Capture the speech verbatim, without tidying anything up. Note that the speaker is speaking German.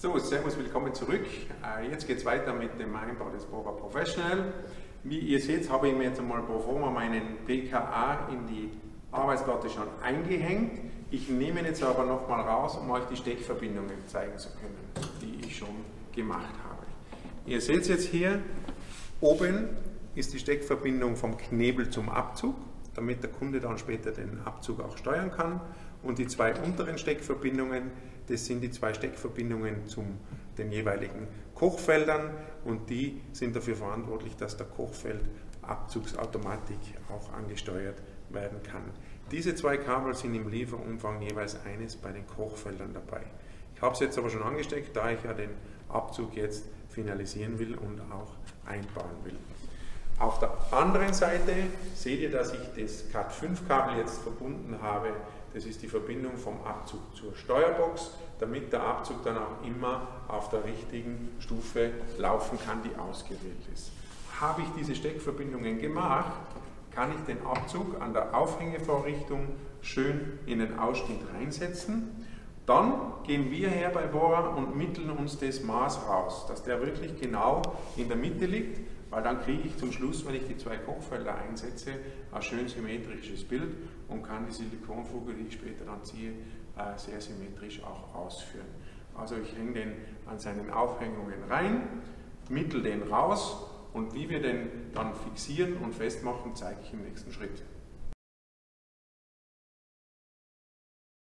So, servus, willkommen zurück. Jetzt geht es weiter mit dem Einbau des Bora Professional. Wie ihr seht, habe ich mir jetzt einmal pro forma meinen P K A in die Arbeitsplatte schon eingehängt. Ich nehme ihn jetzt aber nochmal raus, um euch die Steckverbindungen zeigen zu können, die ich schon gemacht habe. Ihr seht jetzt hier, oben ist die Steckverbindung vom Knebel zum Abzug, damit der Kunde dann später den Abzug auch steuern kann. Und die zwei unteren Steckverbindungen, das sind die zwei Steckverbindungen zu den jeweiligen Kochfeldern und die sind dafür verantwortlich, dass der Kochfeldabzugsautomatik auch angesteuert werden kann. Diese zwei Kabel sind im Lieferumfang jeweils eines bei den Kochfeldern dabei. Ich habe es jetzt aber schon angesteckt, da ich ja den Abzug jetzt finalisieren will und auch einbauen will. Auf der anderen Seite seht ihr, dass ich das Cat fünf Kabel jetzt verbunden habe. Das ist die Verbindung vom Abzug zur Steuerbox, damit der Abzug dann auch immer auf der richtigen Stufe laufen kann, die ausgewählt ist. Habe ich diese Steckverbindungen gemacht, kann ich den Abzug an der Aufhängevorrichtung schön in den Ausschnitt reinsetzen. Dann gehen wir her bei Bora und mitteln uns das Maß raus, dass der wirklich genau in der Mitte liegt, weil dann kriege ich zum Schluss, wenn ich die zwei Kochfelder einsetze, ein schön symmetrisches Bild und kann die Silikonfuge, die ich später dann ziehe, sehr symmetrisch auch ausführen. Also ich hänge den an seinen Aufhängungen rein, mittel den raus und wie wir den dann fixieren und festmachen, zeige ich im nächsten Schritt.